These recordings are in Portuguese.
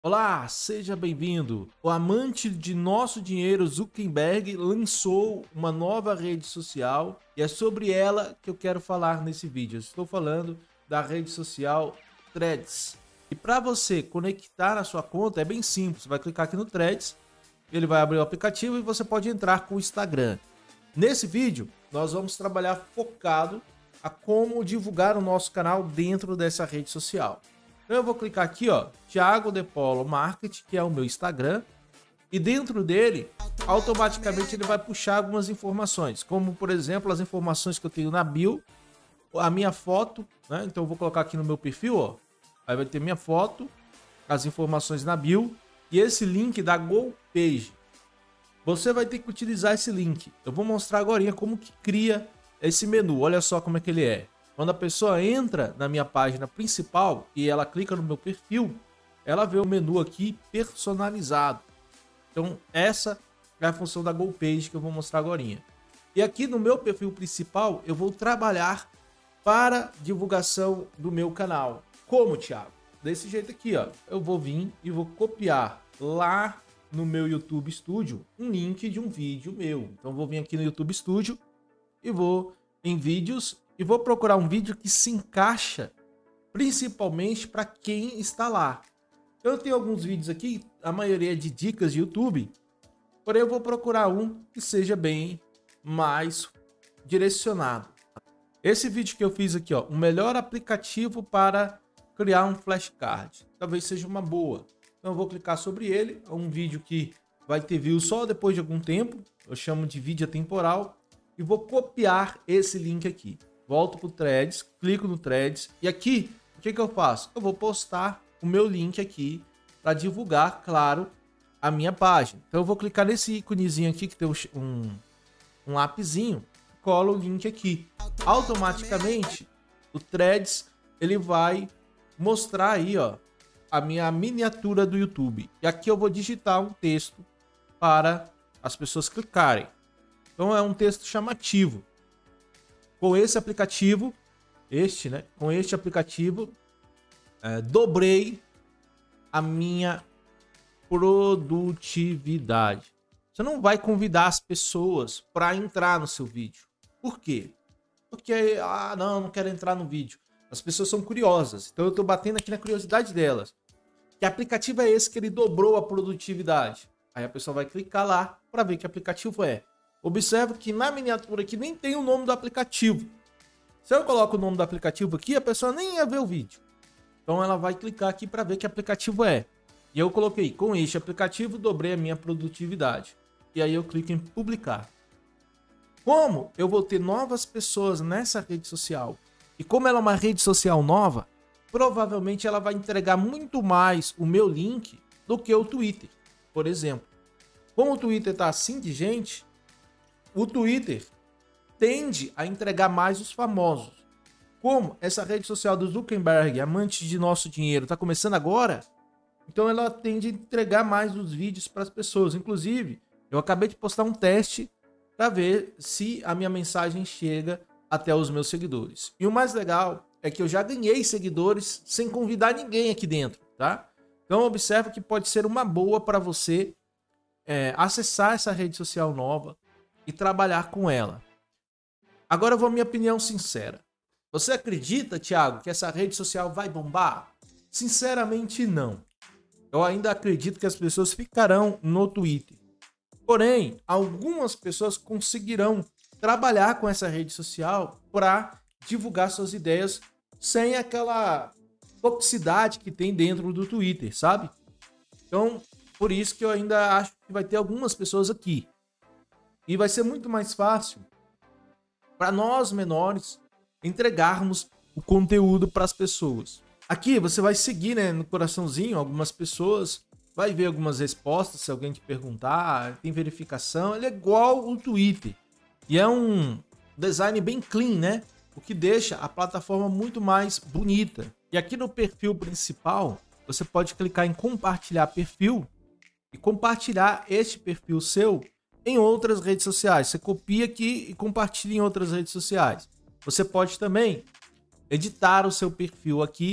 Olá, seja bem-vindo. O amante de nosso dinheiro, Zuckerberg, lançou uma nova rede social e é sobre ela que eu quero falar nesse vídeo. Eu estou falando da rede social Threads. E para você conectar a sua conta é bem simples. Você vai clicar aqui no Threads, ele vai abrir o aplicativo e você pode entrar com o Instagram. Nesse vídeo, nós vamos trabalhar focado a como divulgar o nosso canal dentro dessa rede social. Então eu vou clicar aqui, ó, Thiago De Polo Marketing, que é o meu Instagram, e dentro dele, automaticamente ele vai puxar algumas informações, como por exemplo, as informações que eu tenho na bio, a minha foto, né? Então eu vou colocar aqui no meu perfil, ó, aí vai ter minha foto, as informações na bio e esse link da GoPage. Você vai ter que utilizar esse link. Eu vou mostrar agora como que cria esse menu. Olha só como é que ele é. Quando a pessoa entra na minha página principal e ela clica no meu perfil, ela vê o menu aqui personalizado. Então essa é a função da GoPage que eu vou mostrar agora. E aqui no meu perfil principal eu vou trabalhar para divulgação do meu canal. Como, Thiago? Desse jeito aqui, ó. Eu vou vir e vou copiar lá no meu YouTube Studio um link de um vídeo meu. Então vou vir aqui no YouTube Studio e vou em vídeos e vou procurar um vídeo que se encaixa principalmente para quem está lá. Eu tenho alguns vídeos aqui, a maioria de dicas de YouTube, porém eu vou procurar um que seja bem mais direcionado. Esse vídeo que eu fiz aqui, ó, o melhor aplicativo para criar um flashcard, talvez seja uma boa. Então eu vou clicar sobre ele, é um vídeo que vai ter views só depois de algum tempo, eu chamo de vídeo atemporal, e vou copiar esse link aqui. Volto para o Threads, clico no Threads e aqui, o que eu faço? Eu vou postar o meu link aqui para divulgar, claro, a minha página. Então eu vou clicar nesse íconezinho aqui que tem um lapisinho, colo o link aqui. Automaticamente o Threads ele vai mostrar aí, ó, a minha miniatura do YouTube. E aqui eu vou digitar um texto para as pessoas clicarem. Então é um texto chamativo. Com esse aplicativo, com este aplicativo, dobrei a minha produtividade. Você não vai convidar as pessoas para entrar no seu vídeo. Por quê? Porque, não quero entrar no vídeo. As pessoas são curiosas, então eu estou batendo aqui na curiosidade delas. Que aplicativo é esse que ele dobrou a produtividade? Aí a pessoa vai clicar lá para ver que aplicativo é. Observe que na miniatura aqui nem tem o nome do aplicativo. Se eu coloco o nome do aplicativo aqui, a pessoa nem ia ver o vídeo. Então ela vai clicar aqui para ver que aplicativo é. E eu coloquei, com este aplicativo, dobrei a minha produtividade. E aí eu clico em publicar. Como eu vou ter novas pessoas nessa rede social, e como ela é uma rede social nova, provavelmente ela vai entregar muito mais o meu link do que o Twitter, por exemplo. Como o Twitter está assim de gente, o Twitter tende a entregar mais os famosos. Como essa rede social do Zuckerberg, amante de nosso dinheiro, está começando agora, então ela tende a entregar mais os vídeos para as pessoas. Inclusive, eu acabei de postar um teste para ver se a minha mensagem chega até os meus seguidores. E o mais legal é que eu já ganhei seguidores sem convidar ninguém aqui dentro, tá? Então observa que pode ser uma boa para você acessar essa rede social nova e trabalhar com ela. Agora eu vou à minha opinião sincera. Você acredita, Thiago, que essa rede social vai bombar? Sinceramente, não. Eu ainda acredito que as pessoas ficarão no Twitter. Porém, algumas pessoas conseguirão trabalhar com essa rede social para divulgar suas ideias sem aquela toxicidade que tem dentro do Twitter, sabe? Então, por isso que eu ainda acho que vai ter algumas pessoas aqui. E vai ser muito mais fácil para nós menores entregarmos o conteúdo para as pessoas. Aqui você vai seguir, né, no coraçãozinho algumas pessoas, vai ver algumas respostas se alguém te perguntar, tem verificação, ele é igual o Twitter. E é um design bem clean, né? O que deixa a plataforma muito mais bonita. E aqui no perfil principal, você pode clicar em compartilhar perfil e compartilhar este perfil seu em outras redes sociais. Você copia aqui e compartilha em outras redes sociais. Você pode também editar o seu perfil aqui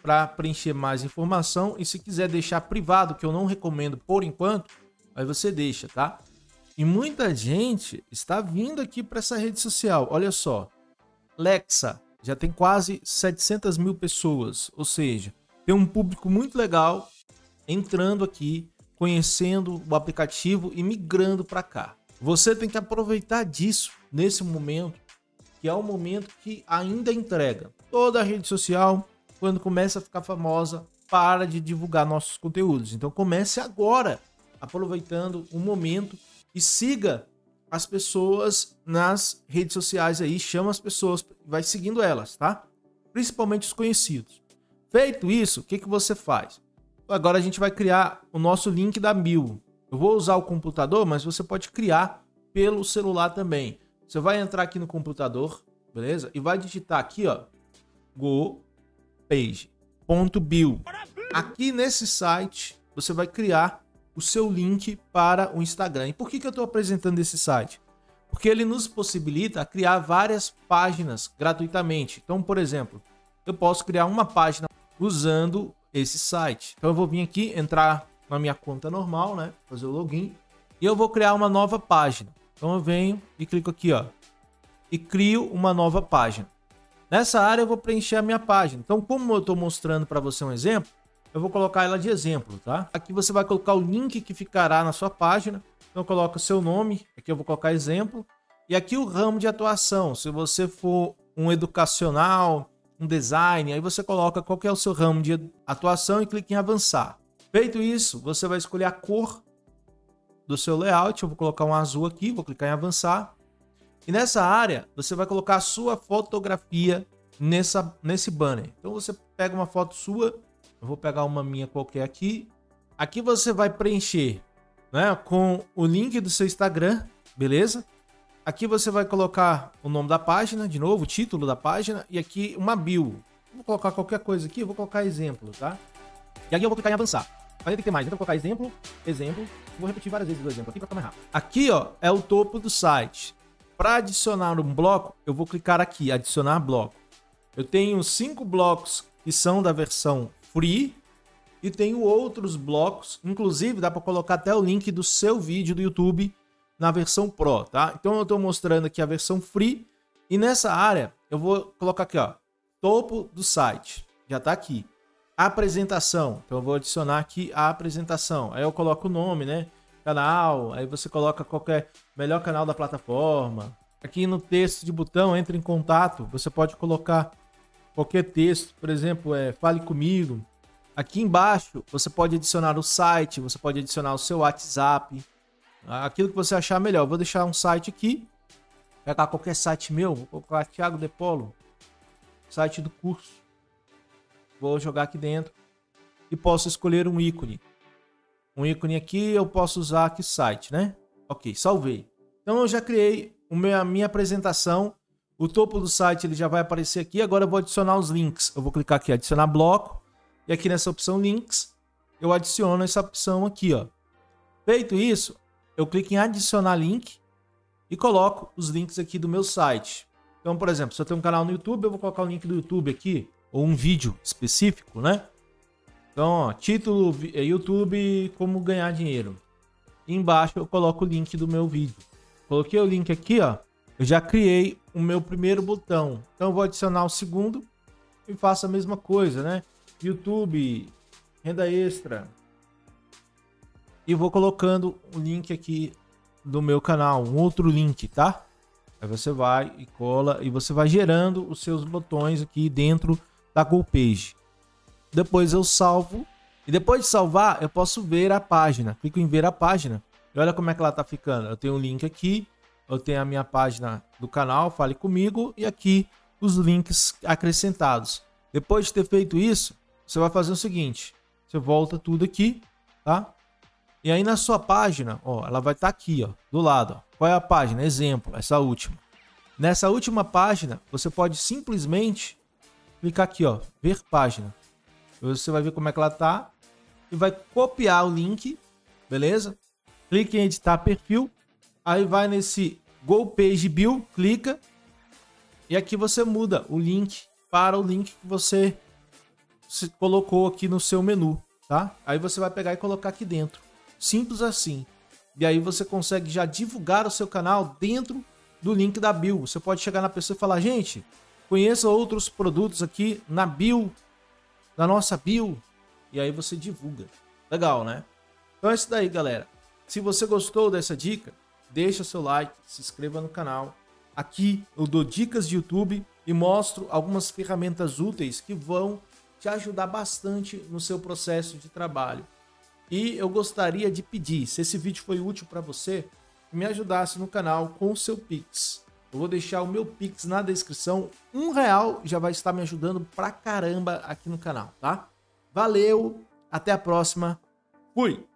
para preencher mais informação. E se quiser deixar privado, que eu não recomendo por enquanto, aí você deixa, tá? E muita gente está vindo aqui para essa rede social. Olha só, Lexa já tem quase 700 mil pessoas, ou seja, tem um público muito legal entrando aqui, conhecendo o aplicativo e migrando para cá. Você tem que aproveitar disso nesse momento, que é o momento que ainda entrega. Toda a rede social, quando começa a ficar famosa, para de divulgar nossos conteúdos. Então comece agora, aproveitando o momento, e siga as pessoas nas redes sociais aí, chama as pessoas, vai seguindo elas, tá? Principalmente os conhecidos. Feito isso, o que você faz? Agora a gente vai criar o nosso link da Bio. Eu vou usar o computador, mas você pode criar pelo celular também. Você vai entrar aqui no computador, beleza? E vai digitar aqui, ó, gopage.bio. Aqui nesse site, você vai criar o seu link para o Instagram. E por que eu estou apresentando esse site? Porque ele nos possibilita criar várias páginas gratuitamente. Então, por exemplo, eu posso criar uma página usando esse site. Então eu vou vir aqui, entrar na minha conta normal, né? Fazer o login. E eu vou criar uma nova página. Então eu venho e clico aqui, ó. E crio uma nova página. Nessa área eu vou preencher a minha página. Então, como eu estou mostrando para você um exemplo, eu vou colocar ela de exemplo, tá? Aqui você vai colocar o link que ficará na sua página. Então coloca o seu nome, aqui eu vou colocar exemplo. E aqui o ramo de atuação. Se você for um educacional, um design, aí você coloca qual que é o seu ramo de atuação e clica em avançar. Feito isso, você vai escolher a cor do seu layout. Eu vou colocar um azul aqui, vou clicar em avançar. E nessa área, você vai colocar a sua fotografia nesse banner. Então você pega uma foto sua, eu vou pegar uma minha qualquer aqui. Aqui você vai preencher, né, com o link do seu Instagram, beleza? Aqui você vai colocar o nome da página, de novo, o título da página, e aqui uma bio. Vou colocar qualquer coisa aqui, eu vou colocar exemplo, tá? E aqui eu vou clicar em avançar. Aí tem que ter mais, então eu vou colocar exemplo, vou repetir várias vezes o exemplo aqui para ficar mais rápido. Aqui, ó, é o topo do site. Para adicionar um bloco, eu vou clicar aqui, adicionar bloco. Eu tenho 5 blocos que são da versão free e tenho outros blocos, inclusive dá para colocar até o link do seu vídeo do YouTube na versão Pro, tá? Então eu estou mostrando aqui a versão free e nessa área eu vou colocar aqui, ó, topo do site, já está aqui. Apresentação, então eu vou adicionar aqui a apresentação, aí eu coloco o nome, né? Canal, aí você coloca qualquer melhor canal da plataforma. Aqui no texto de botão, entre em contato, você pode colocar qualquer texto, por exemplo, fale comigo. Aqui embaixo, você pode adicionar o site, você pode adicionar o seu WhatsApp, aquilo que você achar melhor. Eu vou deixar um site aqui, vou pegar qualquer site meu, vou colocar Thiago De Polo, site do curso. Vou jogar aqui dentro e posso escolher um ícone. Um ícone aqui, eu posso usar aqui site, né? Ok, salvei. Então eu já criei a minha apresentação. O topo do site ele já vai aparecer aqui. Agora eu vou adicionar os links. Eu vou clicar aqui, adicionar bloco. E aqui nessa opção links, eu adiciono essa opção aqui, ó. Feito isso, eu clico em adicionar link e coloco os links aqui do meu site. Então, por exemplo, se eu tenho um canal no YouTube, eu vou colocar o link do YouTube aqui, ou um vídeo específico, né? Então, ó, título YouTube, como ganhar dinheiro. E embaixo eu coloco o link do meu vídeo. Coloquei o link aqui, ó. Eu já criei o meu primeiro botão. Então eu vou adicionar o segundo e faço a mesma coisa, né? YouTube, renda extra. E vou colocando o link aqui do meu canal, um outro link, tá? Aí você vai e cola e você vai gerando os seus botões aqui dentro da GoPage. Depois eu salvo. E depois de salvar, eu posso ver a página. Clico em ver a página. E olha como é que ela tá ficando. Eu tenho um link aqui. Eu tenho a minha página do canal, fale comigo. E aqui os links acrescentados. Depois de ter feito isso, você vai fazer o seguinte. Você volta tudo aqui, tá? E aí na sua página, ó, ela vai estar aqui, ó, do lado. Ó. Qual é a página? Exemplo, essa última. Nessa última página, você pode simplesmente clicar aqui, ó, ver página. Você vai ver como é que ela tá e vai copiar o link, beleza? Clique em editar perfil, aí vai nesse GoPage Bio, clica e aqui você muda o link para o link que você você colocou aqui no seu menu, tá? Aí você vai pegar e colocar aqui dentro. Simples assim. E aí você consegue já divulgar o seu canal dentro do link da bio. Você pode chegar na pessoa e falar, gente, conheça outros produtos aqui na bio, na nossa bio. E aí você divulga. Legal, né? Então é isso daí, galera. Se você gostou dessa dica, deixa seu like, se inscreva no canal. Aqui eu dou dicas de YouTube e mostro algumas ferramentas úteis que vão te ajudar bastante no seu processo de trabalho. E eu gostaria de pedir, se esse vídeo foi útil para você, que me ajudasse no canal com o seu Pix. Eu vou deixar o meu Pix na descrição. R$1 já vai estar me ajudando pra caramba aqui no canal, tá? Valeu, até a próxima. Fui!